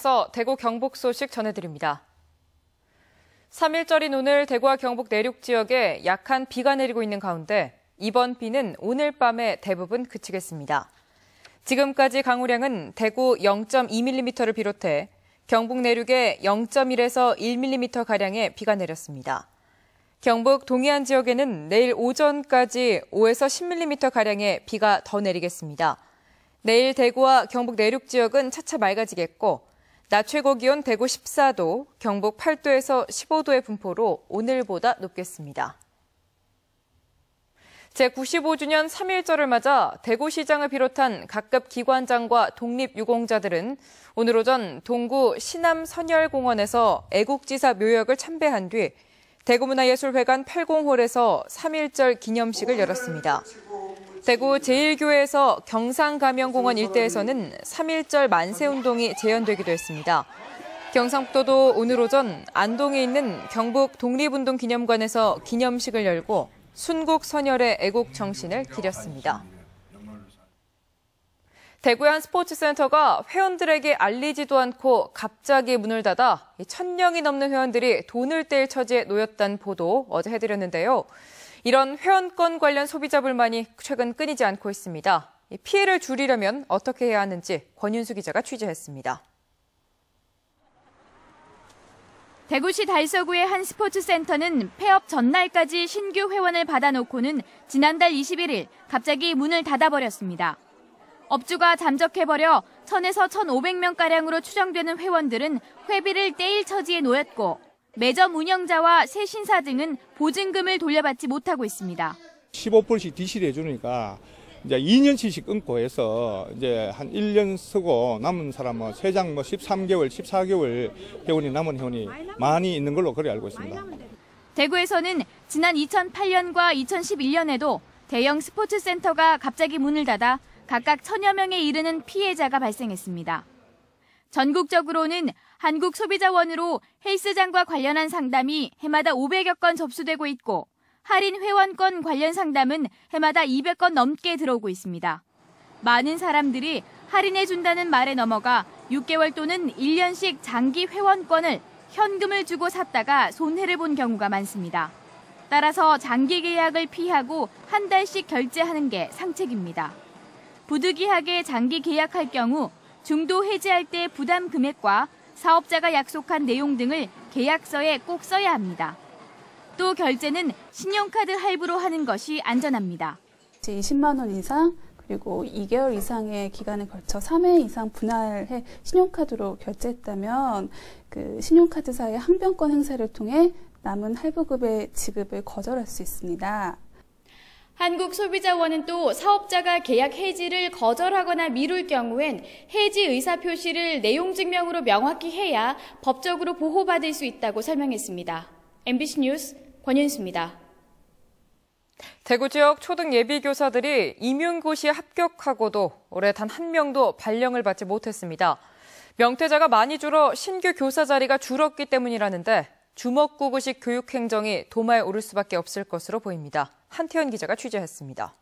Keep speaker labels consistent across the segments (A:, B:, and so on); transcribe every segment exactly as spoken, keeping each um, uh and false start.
A: 앞서 대구 경북 소식 전해드립니다. 삼일절인 오늘 대구와 경북 내륙 지역에 약한 비가 내리고 있는 가운데 이번 비는 오늘 밤에 대부분 그치겠습니다. 지금까지 강우량은 대구 영 점 이 밀리미터를 비롯해 경북 내륙에 영 점 일에서 일 밀리미터가량의 비가 내렸습니다. 경북 동해안 지역에는 내일 오전까지 오에서 십 밀리미터가량의 비가 더 내리겠습니다. 내일 대구와 경북 내륙 지역은 차차 맑아지겠고 낮 최고 기온 대구 십사 도, 경북 팔 도에서 십오 도의 분포로 오늘보다 높겠습니다. 제구십오 주년 삼일절을 맞아 대구시장을 비롯한 각급 기관장과 독립유공자들은 오늘 오전 동구 신암선열공원에서 애국지사 묘역을 참배한 뒤 대구문화예술회관 팔공홀에서 삼일절 기념식을 열었습니다. 대구 제일교회에서 경상가명공원 일대에서는 삼일절 만세운동이 재연되기도 했습니다. 경상북도도 오늘 오전 안동에 있는 경북 독립운동기념관에서 기념식을 열고 순국선열의 애국 정신을 기렸습니다. 대구의 한 스포츠센터가 회원들에게 알리지도 않고 갑자기 문을 닫아 천 명이 넘는 회원들이 돈을 뗄 처지에 놓였다는 보도 어제 해드렸는데요. 이런 회원권 관련 소비자 불만이 최근 끊이지 않고 있습니다. 피해를 줄이려면 어떻게 해야 하는지 권윤수 기자가 취재했습니다.
B: 대구시 달서구의 한 스포츠센터는 폐업 전날까지 신규 회원을 받아놓고는 지난달 이십일일 갑자기 문을 닫아버렸습니다. 업주가 잠적해버려 천에서 천오백 명가량으로 추정되는 회원들은 회비를 떼일 처지에 놓였고 매점 운영자와 새 신사 등은 보증금을 돌려받지 못하고 있습니다.
C: 십오 불씩 디씨를 해주니까 이제 이 년치씩 끊고 해서 이제 한 일 년 쓰고 남은 사람은 세장 뭐 십삼 개월, 십사 개월 회원이 남은 회원이 많이 있는 걸로 그렇게 알고 있습니다.
B: 대구에서는 지난 이천팔년과 이천십일년에도 대형 스포츠센터가 갑자기 문을 닫아 각각 천여 명에 이르는 피해자가 발생했습니다. 전국적으로는 한국소비자원으로 헬스장과 관련한 상담이 해마다 오백여 건 접수되고 있고 할인 회원권 관련 상담은 해마다 이백 건 넘게 들어오고 있습니다. 많은 사람들이 할인해준다는 말에 넘어가 육 개월 또는 일 년씩 장기 회원권을 현금을 주고 샀다가 손해를 본 경우가 많습니다. 따라서 장기 계약을 피하고 한 달씩 결제하는 게 상책입니다. 부득이하게 장기 계약할 경우 중도 해지할 때 부담 금액과 사업자가 약속한 내용 등을 계약서에 꼭 써야 합니다. 또 결제는 신용카드 할부로 하는 것이 안전합니다.
D: 이십만 원 이상 그리고 이 개월 이상의 기간에 걸쳐 삼 회 이상 분할해 신용카드로 결제했다면 그 신용카드사의 항변권 행사를 통해 남은 할부금의 지급을 거절할 수 있습니다.
B: 한국소비자원은 또 사업자가 계약 해지를 거절하거나 미룰 경우엔 해지 의사표시를 내용증명으로 명확히 해야 법적으로 보호받을 수 있다고 설명했습니다. 엠비씨 뉴스 권윤수입니다.
A: 대구 지역 초등 예비교사들이 임용고시에 합격하고도 올해 단 한 명도 발령을 받지 못했습니다. 명퇴자가 많이 줄어 신규 교사 자리가 줄었기 때문이라는데 주먹구구식 교육 행정이 도마에 오를 수밖에 없을 것으로 보입니다. 한태현 기자가 취재했습니다.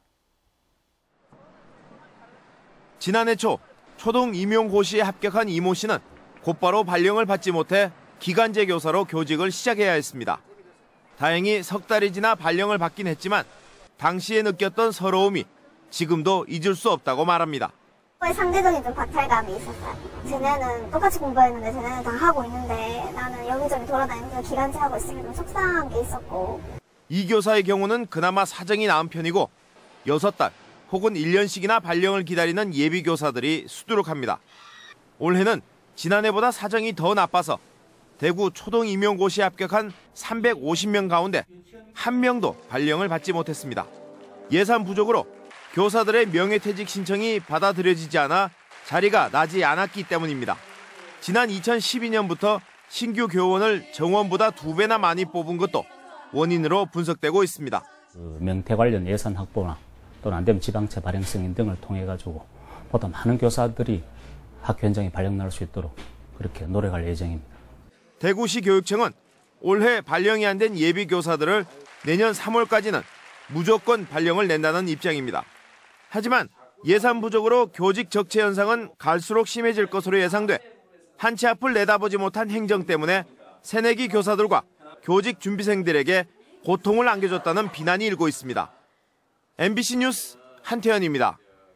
E: 지난해 초 초등 임용고시에 합격한 이모 씨는 곧바로 발령을 받지 못해 기간제 교사로 교직을 시작해야 했습니다. 다행히 석 달이 지나 발령을 받긴 했지만 당시에 느꼈던 서러움이 지금도 잊을 수 없다고 말합니다.
F: 상대적인 좀 박탈감이 있었어요. 쟤네는 똑같이 공부했는데 쟤네는 다 하고 있는데 나는 여기저기 돌아다니면서 기간제 하고 있으면 좀 속상한 게 있었고.
E: 이 교사의 경우는 그나마 사정이 나은 편이고 여섯 달 혹은 일 년씩이나 발령을 기다리는 예비 교사들이 수두룩합니다. 올해는 지난해보다 사정이 더 나빠서 대구 초등 임용고시에 합격한 삼백오십 명 가운데 한 명도 발령을 받지 못했습니다. 예산 부족으로 교사들의 명예퇴직 신청이 받아들여지지 않아 자리가 나지 않았기 때문입니다. 지난 이천십이 년부터 신규 교원을 정원보다 두 배나 많이 뽑은 것도 원인으로 분석되고 있습니다.
G: 그 명퇴 관련 예산 확보나 또는 안 되면 지방채 발행 승인 등을 통해 가지고 보다 많은 교사들이 학교 현장에 발령 날 수 있도록 그렇게 노력할 예정입니다.
E: 대구시 교육청은 올해 발령이 안 된 예비 교사들을 내년 삼월까지는 무조건 발령을 낸다는 입장입니다. 하지만 예산 부족으로 교직 적체 현상은 갈수록 심해질 것으로 예상돼 한 치 앞을 내다보지 못한 행정 때문에 새내기 교사들과 교직 준비생들에게 고통을 안겨줬다는 비난이 일고 있습니다. 엠비씨 뉴스 한태현입니다.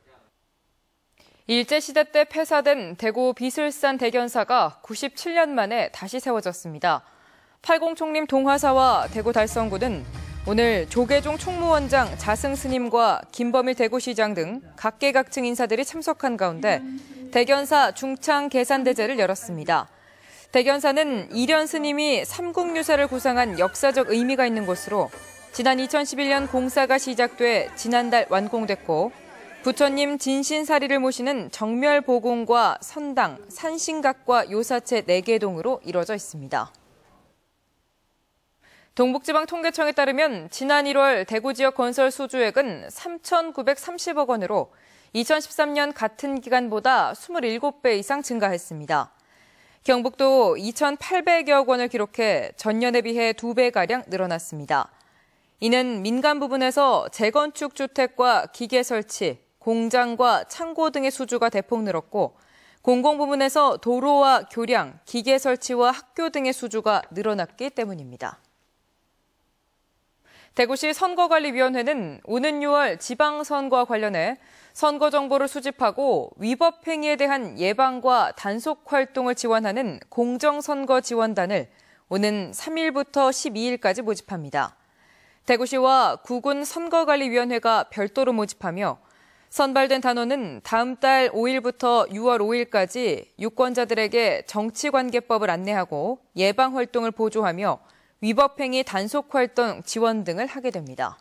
A: 일제시대 때 폐사된 대구 비슬산 대견사가 구십칠 년 만에 다시 세워졌습니다. 팔공총림 동화사와 대구 달성구는 오늘 조계종 총무원장 자승 스님과 김범일 대구시장 등 각계각층 인사들이 참석한 가운데 대견사 중창 계산대제를 열었습니다. 대견사는 이련 스님이 삼국유사를 구상한 역사적 의미가 있는 곳으로 지난 이천십일 년 공사가 시작돼 지난달 완공됐고 부처님 진신사리를 모시는 정멸보궁과 선당, 산신각과 요사체 네 개 동으로 이뤄져 있습니다. 동북지방통계청에 따르면 지난 일월 대구 지역 건설 수주액은 삼천구백삼십억 원으로 이천십삼 년 같은 기간보다 이십칠 배 이상 증가했습니다. 경북도 이천팔백여억 원을 기록해 전년에 비해 두 배가량 늘어났습니다. 이는 민간 부분에서 재건축 주택과 기계 설치, 공장과 창고 등의 수주가 대폭 늘었고 공공 부문에서 도로와 교량, 기계 설치와 학교 등의 수주가 늘어났기 때문입니다. 대구시 선거관리위원회는 오는 유월 지방선거와 관련해 선거 정보를 수집하고 위법 행위에 대한 예방과 단속 활동을 지원하는 공정선거 지원단을 오는 삼 일부터 십이 일까지 모집합니다. 대구시와 구군 선거관리위원회가 별도로 모집하며 선발된 단원은 다음 달 오 일부터 유월 오 일까지 유권자들에게 정치관계법을 안내하고 예방활동을 보조하며 위법행위 단속활동 지원 등을 하게 됩니다.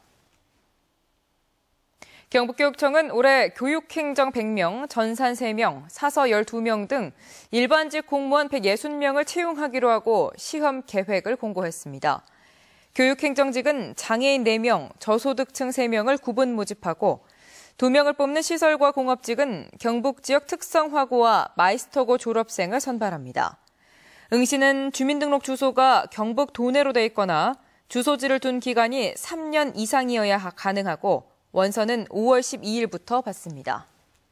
A: 경북교육청은 올해 교육행정 백 명, 전산 세 명, 사서 열두 명 등 일반직 공무원 백육십 명을 채용하기로 하고 시험 계획을 공고했습니다. 교육행정직은 장애인 네 명, 저소득층 세 명을 구분 모집하고 두 명을 뽑는 시설과 공업직은 경북 지역 특성화고와 마이스터고 졸업생을 선발합니다. 응시는 주민등록 주소가 경북 도내로 돼 있거나 주소지를 둔 기간이 삼 년 이상이어야 가능하고 원서는 오월 십이 일부터 받습니다.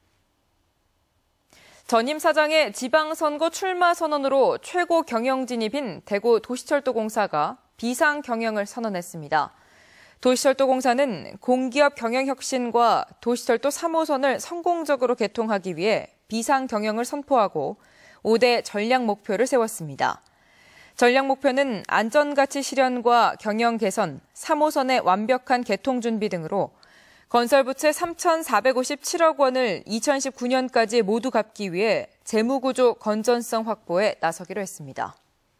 A: 전임 사장의 지방선거 출마 선언으로 최고 경영 진입인 대구 도시철도공사가 비상 경영을 선언했습니다. 도시철도공사는 공기업 경영 혁신과 도시철도 삼 호선을 성공적으로 개통하기 위해 비상 경영을 선포하고 오 대 전략 목표를 세웠습니다. 전략 목표는 안전가치 실현과 경영 개선, 삼 호선의 완벽한 개통 준비 등으로 건설부채 삼천사백오십칠억 원을 이천십구 년까지 모두 갚기 위해 재무구조 건전성 확보에 나서기로 했습니다.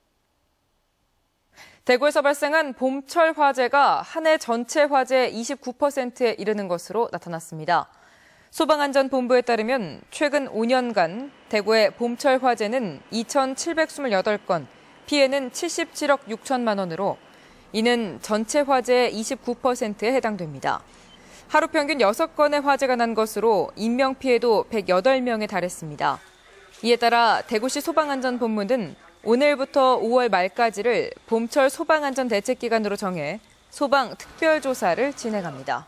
A: 대구에서 발생한 봄철 화재가 한 해 전체 화재의 이십구 퍼센트에 이르는 것으로 나타났습니다. 소방안전본부에 따르면 최근 오 년간 대구의 봄철 화재는 이천칠백이십팔 건, 피해는 칠십칠억 육천만 원으로 이는 전체 화재의 이십구 퍼센트에 해당됩니다. 하루 평균 여섯 건의 화재가 난 것으로 인명피해도 백여덟 명에 달했습니다. 이에 따라 대구시 소방안전본부는 오늘부터 오월 말까지를 봄철 소방안전대책기간으로 정해 소방특별조사를 진행합니다.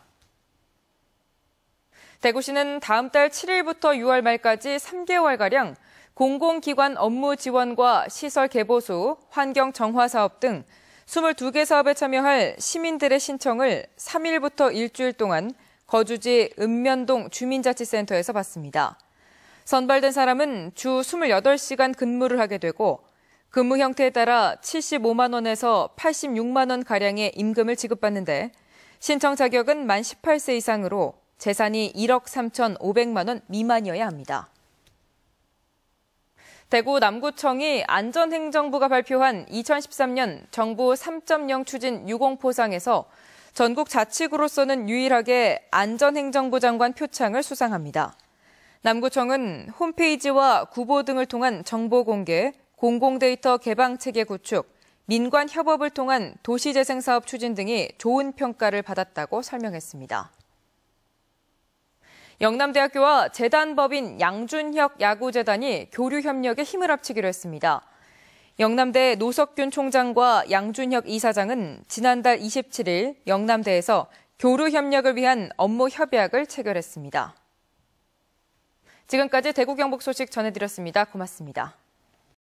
A: 대구시는 다음 달 칠 일부터 유월 말까지 삼 개월가량 공공기관 업무 지원과 시설 개보수, 환경 정화 사업 등 이십이 개 사업에 참여할 시민들의 신청을 삼 일부터 일주일 동안 거주지 읍면동 주민자치센터에서 받습니다. 선발된 사람은 주 이십팔 시간 근무를 하게 되고 근무 형태에 따라 칠십오만 원에서 팔십육만 원가량의 임금을 지급받는데 신청 자격은 만 열여덟 세 이상으로 재산이 일억 삼천오백만 원 미만이어야 합니다. 대구 남구청이 안전행정부가 발표한 이천십삼 년 정부 삼 점 영 추진 유공포상에서 전국 자치구로서는 유일하게 안전행정부 장관 표창을 수상합니다. 남구청은 홈페이지와 구보 등을 통한 정보 공개, 공공데이터 개방체계 구축, 민관 협업을 통한 도시재생사업 추진 등이 좋은 평가를 받았다고 설명했습니다. 영남대학교와 재단법인 양준혁 야구재단이 교류협력에 힘을 합치기로 했습니다. 영남대 노석균 총장과 양준혁 이사장은 지난달 이십칠 일 영남대에서 교류협력을 위한 업무 협약을 체결했습니다. 지금까지 대구 경북 소식 전해드렸습니다. 고맙습니다.